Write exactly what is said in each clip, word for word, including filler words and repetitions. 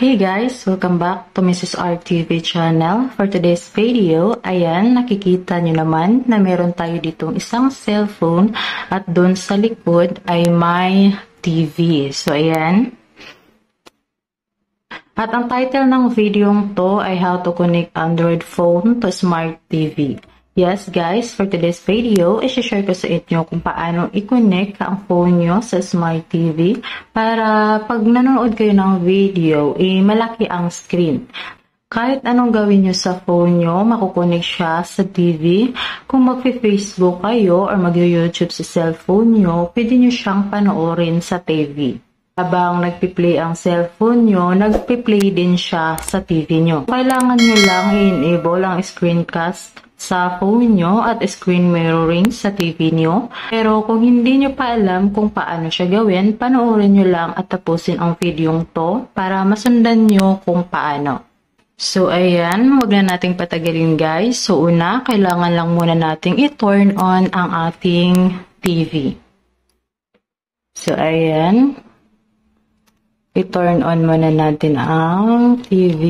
Hey guys! Welcome back to Missus R T V channel. For today's video, ayan, nakikita nyo naman na meron tayo ditong isang cellphone at doon sa likod ay may T V. So ayan. At ang title ng video to ay How to Connect Android Phone to Smart T V. Yes guys, for today's video, i-share ko sa inyo kung paano i-connect ang phone nyo sa Smart T V para pag nanonood kayo ng video, eh, malaki ang screen. Kahit anong gawin nyo sa phone nyo, makukonek siya sa T V. Kung mag-Facebook kayo or mag-YouTube sa cellphone nyo, pwede nyo siyang panoorin sa T V. Habang nagpi-play ang cellphone nyo, nagpi-play din siya sa T V nyo. Kailangan nyo lang i-enable ang screencast sa phone nyo at screen mirroring sa T V nyo. Pero kung hindi nyo pa alam kung paano siya gawin, panoorin nyo lang at tapusin ang video to para masundan nyo kung paano. So ayan, huwag na nating patagalin guys. So una, kailangan lang muna nating i-turn on ang ating T V. So ayan, i-turn on muna natin ang T V.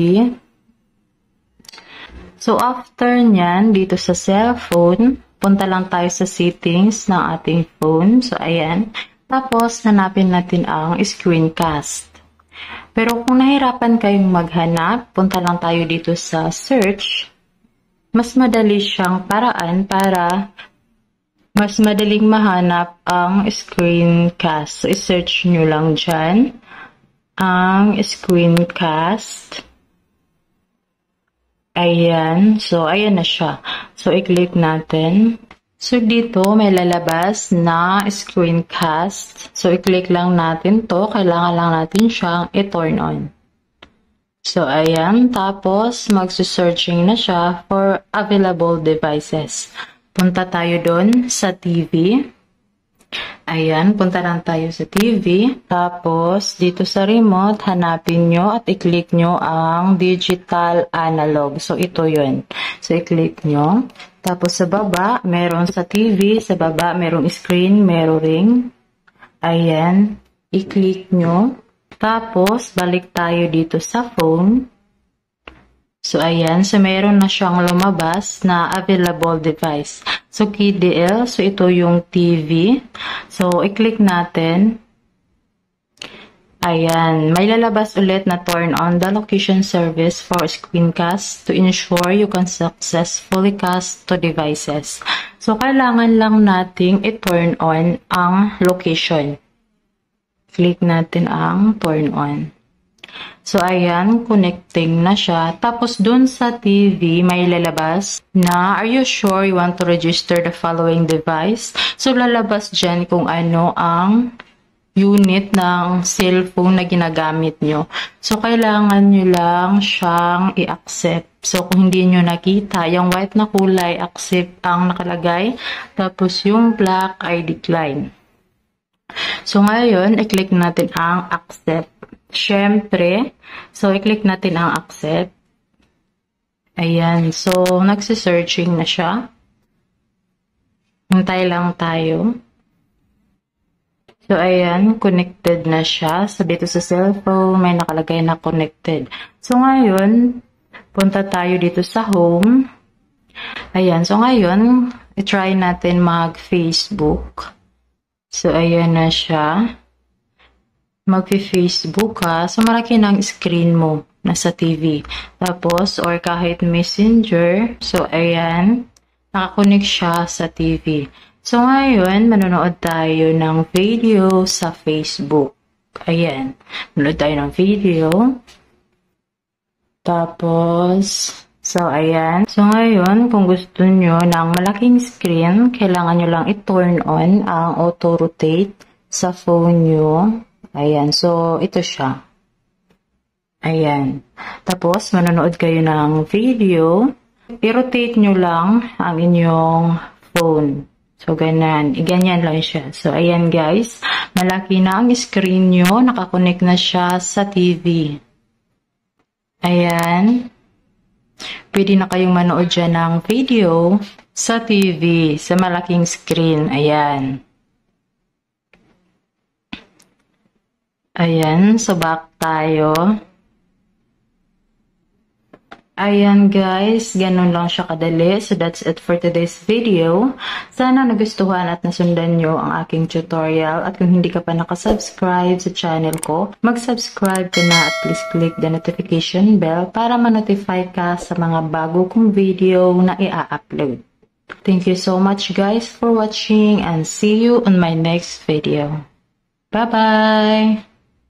So, after nyan, dito sa cellphone, punta lang tayo sa settings ng ating phone. So, ayan. Tapos, hanapin natin ang screencast. Pero kung nahirapan kayong maghanap, punta lang tayo dito sa search. Mas madali siyang paraan para mas madaling mahanap ang screencast. So, i-search nyo lang dyan ang screencast. Ayan. So, ayan na siya. So, i-click natin. So, dito may lalabas na screencast. So, i-click lang natin to. Kailangan lang natin siyang i-turn on. So, ayan. Tapos, magsusearching na siya for available devices. Punta tayo doon sa T V. Ayan, punta lang tayo sa T V. Tapos, dito sa remote, hanapin nyo at i-click nyo ang digital analog. So, ito yun. So, i-click nyo. Tapos, sa baba, meron sa T V. Sa baba, merong screen mirroring. Ayan, i-click nyo. Tapos, balik tayo dito sa phone. So, ayan. So, meron na siyang lumabas na available device. So, K D L. So, ito yung T V. So, i-click natin. Ayan. May lalabas ulit na turn on the location service for screencast to ensure you can successfully cast to devices. So, kailangan lang nating i-turn on ang location. Click natin ang turn on. So, ayan, connecting na siya. Tapos, dun sa T V, may lalabas na, are you sure you want to register the following device? So, lalabas dyan kung ano ang unit ng cellphone na ginagamit nyo. So, kailangan nyo lang siyang i-accept. So, kung hindi nyo nakita, yung white na kulay, accept ang nakalagay. Tapos, yung black ay decline. So, ngayon, i-click natin ang accept. Siyempre, so i-click natin ang accept. Ayan, so nagsisearching na siya. Hintay lang tayo. So ayan, connected na siya. So dito sa cellphone, may nakalagay na connected. So ngayon, punta tayo dito sa home. Ayan, so ngayon, i-try natin mag-Facebook. So ayan na siya. Mag-Facebook ka, so malaki ng screen mo nasa T V. Tapos, or kahit messenger, so ayan, nakakonect siya sa T V. So ngayon, manonood tayo ng video sa Facebook. Ayan, manonood tayo ng video. Tapos, so ayan. So ngayon, kung gusto nyo ng malaking screen, kailangan nyo lang i-turn on ang auto-rotate sa phone nyo. Ayan, so ito siya. Ayan. Tapos, manonood kayo ng video. I-rotate nyo lang ang inyong phone. So, ganyan. I-ganyan lang siya. So, ayan guys. Malaki na ang screen nyo. Nakakonect na siya sa T V. Ayan. Pwede na kayong manood dyan ng video sa T V. Sa malaking screen. Ayan. Ayan, so back tayo. Ayan guys, ganun lang siya kadali. So that's it for today's video. Sana nagustuhan at nasundan nyo ang aking tutorial. At kung hindi ka pa nakasubscribe sa channel ko, mag-subscribe ka na at please click the notification bell para ma-notify ka sa mga bago kong video na i-upload. Thank you so much guys for watching and see you on my next video. Bye-bye!